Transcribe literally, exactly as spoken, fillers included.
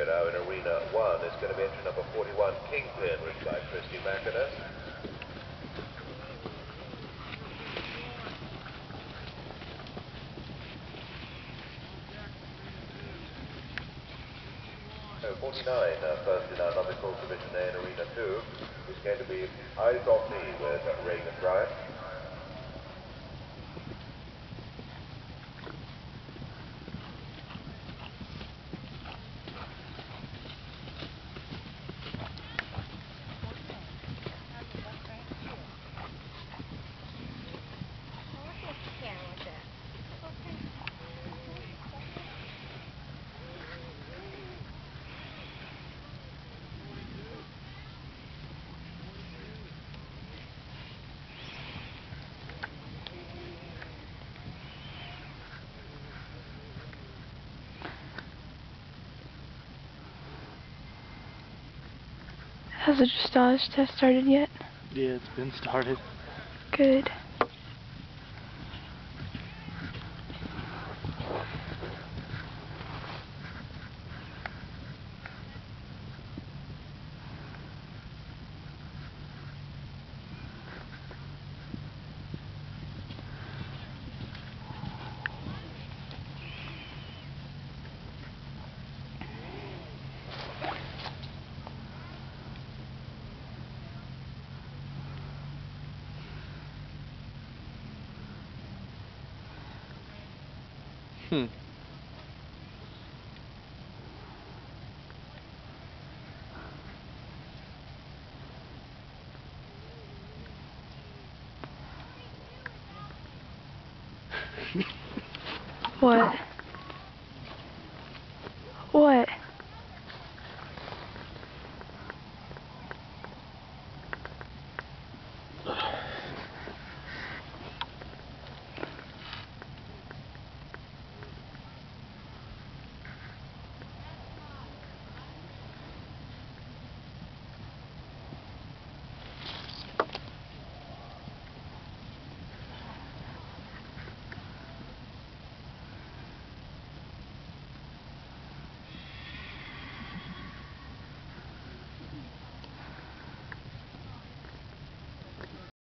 now in Arena one is going to be entry number forty-one, Kingpin, written by Christy McInnes. So forty-nine, uh, first in our novice division A in Arena two, is going to be Eyes on Me with Reagan Bryant. Has the dressage test started yet? Yeah, it's been started. Good. Hmm. What?